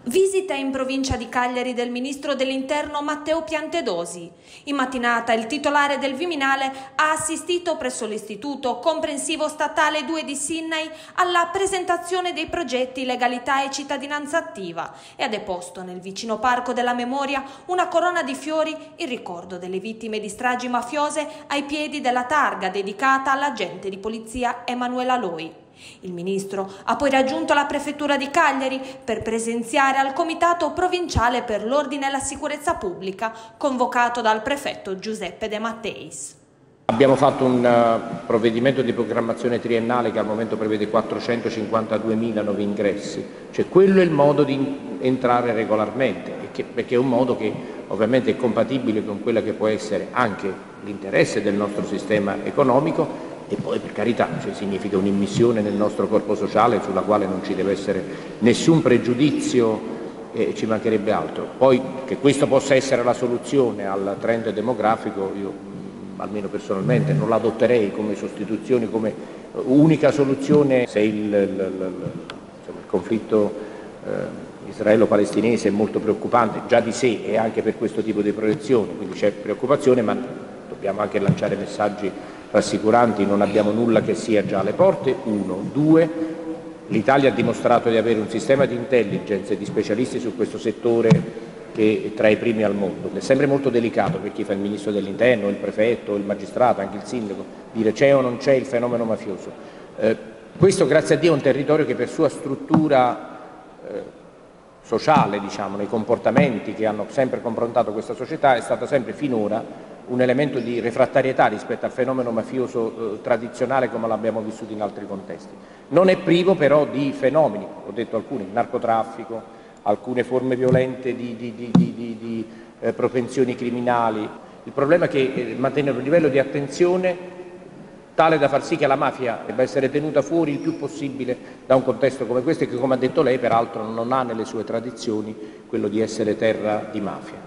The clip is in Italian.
Visita in provincia di Cagliari del ministro dell'Interno Matteo Piantedosi. In mattinata il titolare del Viminale ha assistito presso l'Istituto Comprensivo Statale 2 di Sinnai alla presentazione dei progetti Legalità e Cittadinanza Attiva e ha deposto nel vicino Parco della Memoria una corona di fiori in ricordo delle vittime di stragi mafiose ai piedi della targa dedicata all'agente di polizia Emanuela Loi. Il ministro ha poi raggiunto la prefettura di Cagliari per presenziare al comitato provinciale per l'ordine e la sicurezza pubblica convocato dal prefetto Giuseppe De Matteis. Abbiamo fatto un provvedimento di programmazione triennale che al momento prevede 452.000 nuovi ingressi, cioè quello è il modo di entrare regolarmente, perché è un modo che ovviamente è compatibile con quella che può essere anche l'interesse del nostro sistema economico. E poi, per carità, significa un'immissione nel nostro corpo sociale sulla quale non ci deve essere nessun pregiudizio, ci mancherebbe altro. Poi che questo possa essere la soluzione al trend demografico, io almeno personalmente non la adotterei come sostituzione, come unica soluzione se il conflitto israelo-palestinese è molto preoccupante già di sé e anche per questo tipo di proiezioni, quindi c'è preoccupazione, ma dobbiamo anche lanciare messaggi rassicuranti. Non abbiamo nulla che sia già alle porte, uno. Due, l'Italia ha dimostrato di avere un sistema di intelligence e di specialisti su questo settore che è tra i primi al mondo. È sempre molto delicato per chi fa il ministro dell'Interno, il prefetto, il magistrato, anche il sindaco, dire c'è o non c'è il fenomeno mafioso. Questo, grazie a Dio, è un territorio che per sua struttura sociale, diciamo, nei comportamenti che hanno sempre confrontato questa società, è stata sempre finora un elemento di refrattarietà rispetto al fenomeno mafioso tradizionale come l'abbiamo vissuto in altri contesti. Non è privo però di fenomeni, ho detto alcuni, il narcotraffico, alcune forme violente di propensioni criminali. Il problema è che mantenere un livello di attenzione tale da far sì che la mafia debba essere tenuta fuori il più possibile da un contesto come questo, che, come ha detto lei, peraltro non ha nelle sue tradizioni quello di essere terra di mafia.